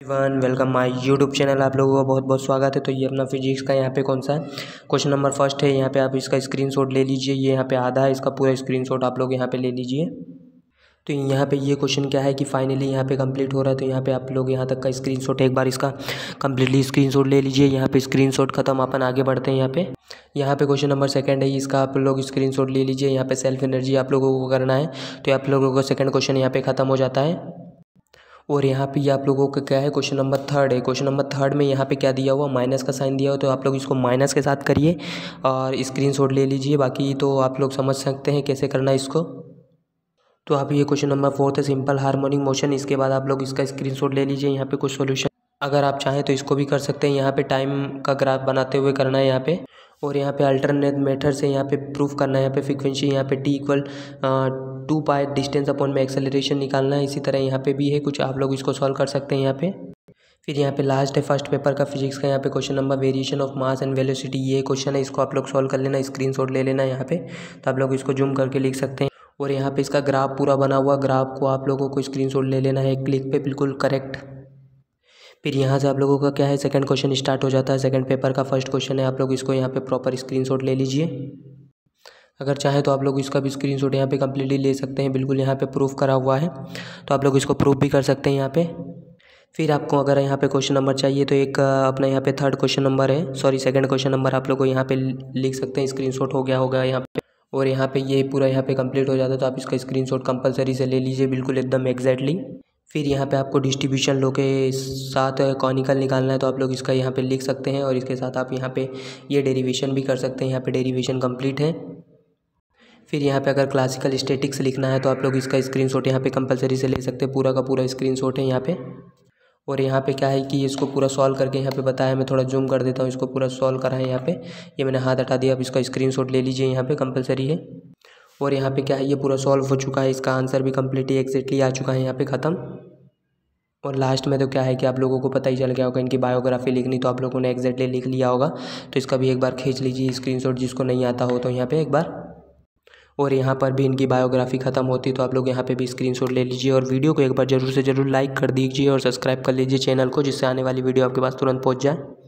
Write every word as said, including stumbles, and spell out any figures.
One welcome my YouTube channel. आप लोगों का बहुत बहुत स्वागत है। तो ये अपना फिजिक्स का यहाँ पे कौन सा क्वेश्चन नंबर फर्स्ट है। यहाँ पे आप इसका स्क्रीनशॉट ले लीजिए। ये यहाँ पे आधा है, इसका पूरा स्क्रीनशॉट आप लोग यहाँ पे ले लीजिए। तो यहाँ पे ये क्वेश्चन क्या है कि फाइनली यहाँ पे कंप्लीट हो रहा है। तो यहाँ पे आप लोग यहाँ तक का स्क्रीनशॉट एक बार इसका कंप्लीटली स्क्रीनशॉट ले लीजिए। यहाँ पे स्क्रीनशॉट खत्म, अपन आगे बढ़ते हैं। यहाँ पे यहाँ पे क्वेश्चन नंबर सेकंड है, इसका आप लोग स्क्रीनशॉट ले लीजिए। यहाँ पे सेल्फ एनर्जी आप लोगों को करना है। तो आप लोगों का सेकंड क्वेश्चन यहाँ पे खत्म हो जाता है। और यहाँ पे ये आप लोगों का क्या है, क्वेश्चन नंबर थर्ड है। क्वेश्चन नंबर थर्ड में यहाँ पे क्या दिया हुआ, माइनस का साइन दिया हुआ। तो आप लोग इसको माइनस के साथ करिए और स्क्रीनशॉट ले लीजिए। बाकी तो आप लोग समझ सकते हैं कैसे करना है इसको। तो आप ये क्वेश्चन नंबर फोर्थ है, सिंपल हार्मोनिक मोशन। इसके बाद आप लोग इसका स्क्रीनशॉट ले लीजिए। यहाँ पे कुछ सॉल्यूशन अगर आप चाहें तो इसको भी कर सकते हैं। यहाँ पे टाइम का ग्राफ बनाते हुए करना है यहाँ पे। और यहाँ पे अल्टरनेट मेथड से यहाँ पे प्रूफ करना है। यहाँ पे फ्रीक्वेंसी यहाँ पे T equal to pi distance upon में एक्सेलरेशन निकालना है। इसी तरह यहाँ पे भी है कुछ, आप लोग इसको सॉल्व कर सकते हैं यहाँ पे। फिर यहाँ पे लास्ट है फर्स्ट पेपर का फिजिक्स का। यहाँ पे question number variation of mass and velocity, ये क्वेश्चन है। इसको आप लोग सॉल्व कर लेना, स्क्रीनशॉट ले लेना यहाँ पे। तो आप लोग इसको जूम करके लिख सकते हैं। और यहाँ पे इसका ग्राफ पूरा बना हुआ, ग्राफ को आप लोगों को स्क्रीनशॉट ले लेना है क्लिक पे, बिल्कुल करेक्ट। फिर यहाँ से आप लोगों का क्या है, सेकंड क्वेश्चन स्टार्ट हो जाता है। सेकंड पेपर का फर्स्ट क्वेश्चन है। आप लोग इसको यहाँ पे प्रॉपर स्क्रीनशॉट ले लीजिए। अगर चाहें तो आप लोग इसका भी स्क्रीनशॉट यहाँ पे कम्प्लीटली ले सकते हैं, बिल्कुल यहाँ पे प्रूफ करा हुआ है। तो आप लोग इसको प्रूफ भी कर सकते हैं यहाँ पे। फिर आपको अगर यहाँ पे क्वेश्चन नंबर चाहिए तो एक अपना यहाँ पे थर्ड क्वेश्चन नंबर है, सॉरी सेकंड क्वेश्चन नंबर आप लोग को यहाँ पे लिख सकते हैं। स्क्रीनशॉट हो गया होगा यहाँ पे। और यहाँ पे ये पूरा यहाँ पे कंप्लीट हो जाता है। तो आप इसका स्क्रीनशॉट कंपलसरी से ले लीजिए, बिल्कुल एकदम एग्जैक्टली। फिर यहाँ पे आपको डिस्ट्रीब्यूशन लो के साथ कॉनिकल निकालना है। तो आप लोग इसका यहाँ पे लिख सकते हैं। और इसके साथ आप यहाँ पे ये डेरिवेशन भी कर सकते हैं। यहाँ पे डेरिवेशन कंप्लीट है। फिर यहाँ पे अगर क्लासिकल स्टैटिक्स लिखना है तो आप लोग इसका स्क्रीनशॉट यहाँ पे कंपलसरी से ले सकते हैं। पूरा का पूरा स्क्रीनशॉट है यहाँ पे। और यहाँ पे क्या है कि इसको पूरा सॉल्व करके यहाँ पे बताया, मैं थोड़ा जूम कर देता हूँ। इसको पूरा सॉल्व करा है यहाँ पे। ये मैंने हाथ हटा दिया। अब इसका स्क्रीनशॉट ले लीजिए, यहाँ पे कंपलसरी है। और यहाँ पे क्या है, ये पूरा सॉल्व हो चुका है। इसका आंसर भी कम्प्लीटली एग्जैक्टली आ चुका है यहाँ पे, ख़त्म। और लास्ट में तो क्या है कि आप लोगों को पता ही चल गया होगा, इनकी बायोग्राफी लिखनी तो आप लोगों ने एग्जैक्टली लिख लिया होगा। तो इसका भी एक बार खींच लीजिए स्क्रीनशॉट, जिसको नहीं आता हो तो यहाँ पे एक बार। और यहाँ पर भी इनकी बायोग्राफी ख़त्म होती है। तो आप लोग यहाँ पे भी स्क्रीनशॉट ले लीजिए। और वीडियो को एक बार ज़रूर से ज़रूर लाइक कर दीजिए और सब्सक्राइब कर लीजिए चैनल को, जिससे आने वाली वीडियो आपके पास तुरंत पहुँच जाए।